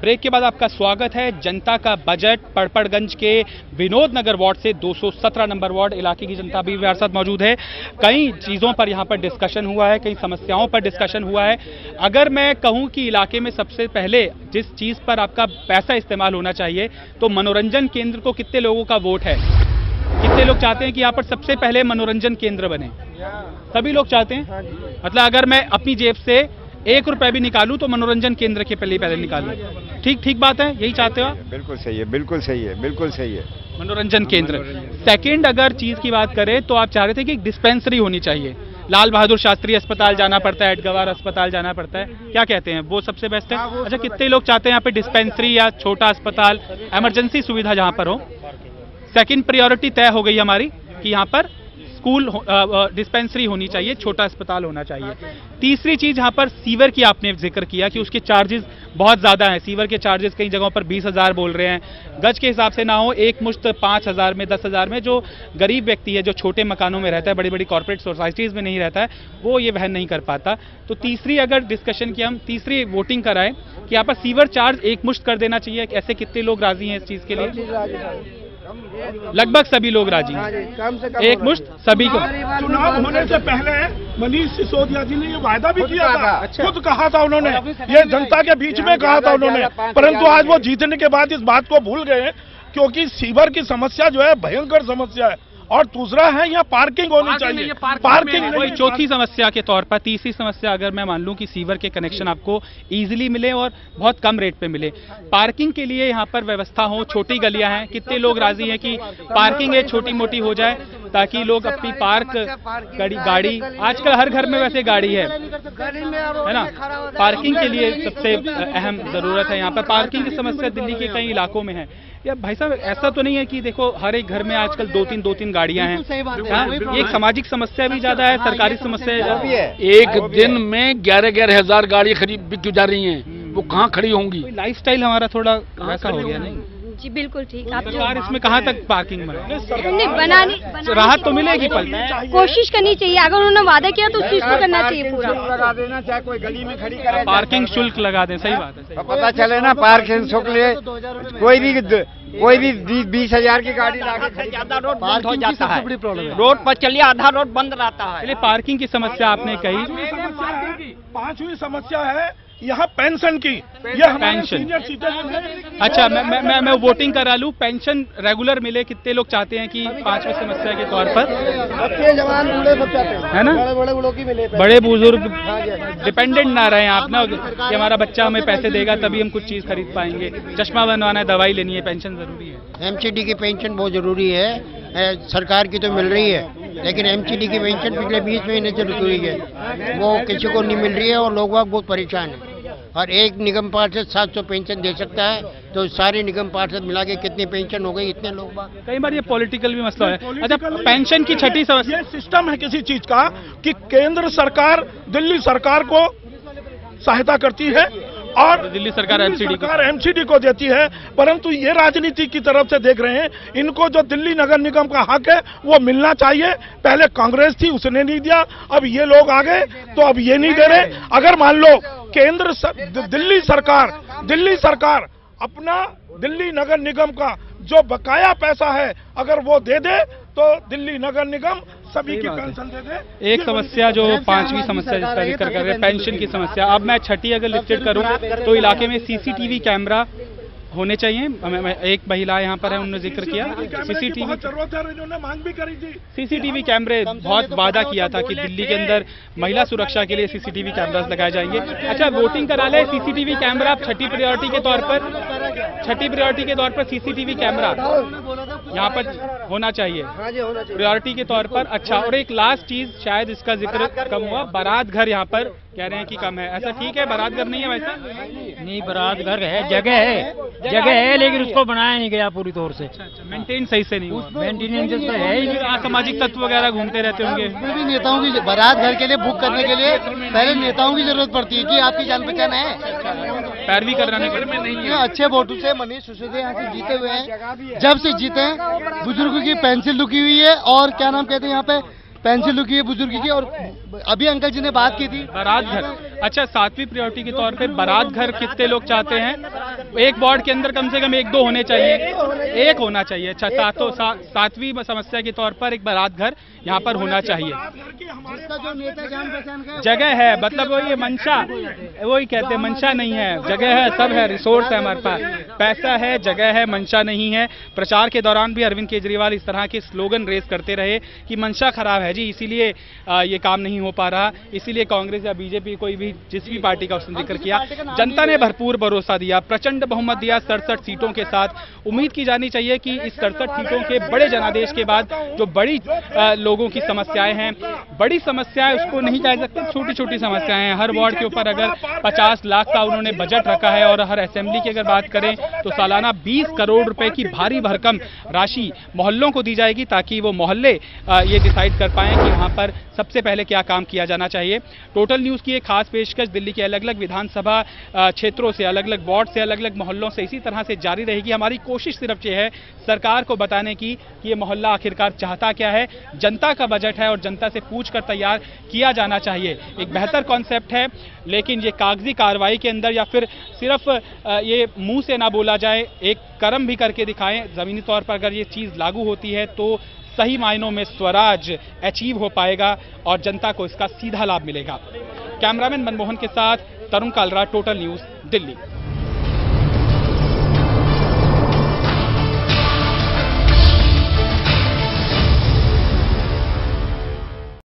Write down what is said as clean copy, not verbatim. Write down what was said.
Break के बाद आपका स्वागत है। जनता का बजट पड़पड़गंज के विनोद नगर वार्ड से 217 नंबर वार्ड इलाके की जनता भी हमारे साथ मौजूद है। कई चीज़ों पर यहाँ पर डिस्कशन हुआ है, कई समस्याओं पर डिस्कशन हुआ है। अगर मैं कहूँ कि इलाके में सबसे पहले जिस चीज़ पर आपका पैसा इस्तेमाल होना चाहिए तो मनोरंजन केंद्र को कितने लोगों का वोट है? कितने लोग चाहते हैं कि यहाँ पर सबसे पहले मनोरंजन केंद्र बने? सभी लोग चाहते हैं। मतलब अगर मैं अपनी जेब से 1 रुपया भी निकालूं तो मनोरंजन केंद्र के पहले निकालूं। ठीक बात है, यही चाहते हो आप? बिल्कुल सही है, बिल्कुल सही है, बिल्कुल सही है। मनोरंजन केंद्र। सेकंड अगर चीज की बात करें तो आप चाह रहे थे कि एक डिस्पेंसरी होनी चाहिए। लाल बहादुर शास्त्री अस्पताल जाना पड़ता है, एडगवार अस्पताल जाना पड़ता है, क्या कहते हैं, वो सबसे बेस्ट है? अच्छा, कितने लोग चाहते हैं यहाँ पे डिस्पेंसरी या छोटा अस्पताल, इमरजेंसी सुविधा जहाँ पर हो? सेकंड प्रायोरिटी तय हो गई हमारी कि यहाँ पर स्कूल डिस्पेंसरी होनी चाहिए, छोटा अस्पताल होना चाहिए। तीसरी चीज यहाँ पर सीवर की आपने जिक्र किया कि उसके चार्जेस बहुत ज्यादा हैं। सीवर के चार्जेस कई जगहों पर 20,000 बोल रहे हैं। गज के हिसाब से ना हो, एक मुश्त 5,000 में 10,000 में जो गरीब व्यक्ति है, जो छोटे मकानों में रहता है, बड़ी बड़ी कॉर्पोरेट सोसाइटीज में नहीं रहता है, वो ये वहन नहीं कर पाता। तो तीसरी अगर डिस्कशन की हम तीसरी वोटिंग कराएं कि यहाँ पर सीवर चार्ज एक मुश्त कर देना चाहिए, ऐसे कितने लोग राजी हैं इस चीज के लिए? लगभग सभी लोग राजी हैं, एक मुश्त सभी को। चुनाव होने से पहले मनीष सिसोदिया जी ने ये वायदा भी किया था, खुद कहा था उन्होंने, ये जनता के बीच में कहा था उन्होंने, परंतु आज वो जीतने के बाद इस बात को भूल गए, क्योंकि सीवर की समस्या जो है भयंकर समस्या है। और दूसरा है यहाँ पार्किंग होनी चाहिए। पार्किंग वही चौथी समस्या के तौर पर। तीसरी समस्या अगर मैं मान लूं कि सीवर के कनेक्शन आपको इजीली मिले और बहुत कम रेट पे मिले, पार्किंग के लिए यहाँ पर व्यवस्था हो, छोटी गलियां हैं, कितने लोग राजी हैं कि पार्किंग एक छोटी मोटी हो जाए ताकि लोग अपनी गाड़ी आजकल हर घर में वैसे गाड़ी है ना, पार्किंग के लिए सबसे अहम जरूरत है। यहाँ पर पार्किंग की समस्या दिल्ली के कई इलाकों में है। या भाई साहब, ऐसा तो नहीं है कि देखो हर एक घर में आजकल 2-3 गाड़ियां हैं। ये एक सामाजिक समस्या भी ज्यादा है, सरकारी समस्या भी है। एक दिन में 11,000 हजार गाड़ी खरीद बिक जा रही हैं, वो कहाँ खड़ी होंगी? लाइफस्टाइल हमारा थोड़ा वैसा हो गया नहीं? जी बिल्कुल ठीक। आप सरकार इसमें कहाँ तक पार्किंग बनानी राहत तो मिलेगी, पर कोशिश करनी चाहिए। अगर उन्होंने वादा किया तो उस चीज को करना चाहिए पूरा। लगा देना, चाहे कोई गली में खड़ी करे, पार्किंग शुल्क लगा दें। सही बात है, पता चले ना पार्किंग शुल्क ले। कोई भी 20,000 की गाड़ी लाके रोड बंद हो जाता है, रोड पर चलिए आधा रोड बंद रहता है। पार्किंग की समस्या आपने कही। पांचवी समस्या है यहाँ पेंशन की। यह पेंशन, सीनियर अच्छा मैं वोटिंग करा लूं, पेंशन रेगुलर मिले, कितने लोग चाहते हैं कि पांचवी समस्या के तौर पर? जवान बूढ़े सब चाहते हैं, है ना, बड़े बूढ़ों की मिले, बड़े बुजुर्ग डिपेंडेंट ना रहे आप ना कि हमारा बच्चा हमें पैसे देगा तभी हम कुछ चीज खरीद पाएंगे। चश्मा बनवाना है, दवाई लेनी है, पेंशन जरूरी है। एमसीडी की पेंशन बहुत जरूरी है। सरकार की तो मिल रही है, लेकिन एमसीडी की पेंशन पिछले 20 महीने से रुकी हुई है, वो किसी को नहीं मिल रही है और लोग बहुत परेशान हैं। और एक निगम पार्षद 700 पेंशन दे सकता है, तो सारे निगम पार्षद मिला के कितनी पेंशन हो गई, इतने लोग बात। कई बार ये पॉलिटिकल भी मसला है। अच्छा, पेंशन की छठी समस्या, ये सिस्टम है किसी चीज का कि केंद्र सरकार दिल्ली सरकार को सहायता करती है और दिल्ली सरकार एमसीडी को देती है, परंतु ये राजनीति की तरफ से देख रहे हैं, इनको जो दिल्ली नगर निगम का हक है वो मिलना चाहिए। पहले कांग्रेस थी, उसने नहीं दिया, अब ये लोग आ गए तो अब ये नहीं दे रहे। अगर मान लो दिल्ली सरकार अपना दिल्ली नगर निगम का जो बकाया पैसा है अगर वो दे दे तो दिल्ली नगर निगम सभी की पेंशन दे दे। एक समस्या जो पांचवी समस्या जिसका जिक्र कर रहे हैं, पेंशन की समस्या। अब मैं छठी अगर लिस्टेड करूं तो इलाके में सीसीटीवी कैमरा होने चाहिए। एक महिला यहाँ पर है, उन्होंने जिक्र किया सीसीटीवी जरूरत है, इन्होंने मांग भी करी थी। सीसीटीवी कैमरे बहुत वादा किया था कि दिल्ली के अंदर महिला सुरक्षा के लिए सीसीटीवी कैमरास लगाए जाएंगे। अच्छा, वोटिंग करा ले सीसीटीवी कैमरा छठी प्रायोरिटी के तौर पर सीसीटीवी कैमरा यहाँ पर होना चाहिए प्रायोरिटी के तौर पर। अच्छा, और एक लास्ट चीज, शायद इसका जिक्र कम हुआ, बारात घर यहाँ पर कह रहे हैं कि कम है, ऐसा ठीक है? बारात घर नहीं है वैसा? नहीं, बारात घर है, जगह है, लेकिन उसको बनाया नहीं गया पूरी तौर से। मेंटेन सही से नहीं हुआ। मेंटेनेंस तो है ही नहीं। असामाजिक तत्व वगैरह घूमते रहते होंगे। भी नेताओं की बारात घर के लिए बुक करने के लिए पहले नेताओं की जरूरत पड़ती है कि आपकी जान पहचान है, पैरवी कराने नहीं है। अच्छे वोटों से मनीष सिसोदिया यहाँ से जीते हुए हैं, जब से जीते हैं बुजुर्गों की पेंसिल रुकी हुई है और क्या नाम कहते हैं यहाँ पे पेंसिल रुकी है बुजुर्ग की। और अभी अंकल जी ने बात की थी बारात घर, अच्छा, 7वीं प्रायोरिटी के तौर पे बारात घर कितने लोग चाहते हैं? एक वार्ड के अंदर कम से कम 1-2 होने चाहिए, एक होना चाहिए। अच्छा, 7वीं समस्या के तौर पर एक बारात घर यहाँ पर होना चाहिए। जगह है, मतलब वो ये मंशा, वही कहते हैं मंशा नहीं है, जगह है, सब है, रिसोर्स है हमारे पास, पैसा है, जगह है, मंशा नहीं है। प्रचार के दौरान भी अरविंद केजरीवाल इस तरह के स्लोगन रेस करते रहे कि मंशा खराब है जी, इसीलिए ये काम नहीं हो पा रहा, इसीलिए कांग्रेस या बीजेपी कोई भी जिस भी पार्टी का उसने जिक्र किया। जनता ने भरपूर भरोसा दिया, प्रचंड बहुमत दिया 67 सीटों के साथ। उम्मीद की जानी चाहिए कि इस 67 सीटों के बड़े जनादेश के बाद जो बड़ी लोगों की समस्याएं हैं, बड़ी समस्याएं उसको नहीं कह सकते, छोटी छोटी समस्याएं हैं। हर वार्ड के ऊपर अगर 50 लाख का उन्होंने बजट रखा है और हर असेंबली की अगर बात करें तो सालाना 20 करोड़ रुपए की भारी भरकम राशि मोहल्लों को दी जाएगी, ताकि वो मोहल्ले ये डिसाइड कर पाएं कि वहां पर सबसे पहले क्या काम किया जाना चाहिए। टोटल न्यूज़ की एक खास पेशकश दिल्ली के अलग अलग विधानसभा क्षेत्रों से, अलग अलग वार्ड से, अलग अलग मोहल्लों से इसी तरह से जारी रहेगी। हमारी कोशिश सिर्फ ये है सरकार को बताने की कि ये मोहल्ला आखिरकार चाहता क्या है। जनता का बजट है और जनता से पूछकर तैयार किया जाना चाहिए। एक बेहतर कॉन्सेप्ट है, लेकिन ये कागजी कार्रवाई के अंदर या फिर सिर्फ ये मुंह से ना बोला जाए, एक कर्म भी करके दिखाएं। ज़मीनी तौर पर अगर ये चीज़ लागू होती है तो सही मायनों में स्वराज अचीव हो पाएगा और जनता को इसका सीधा लाभ मिलेगा। कैमरामैन मनमोहन के साथ तरुण कालरा, टोटल न्यूज़, दिल्ली।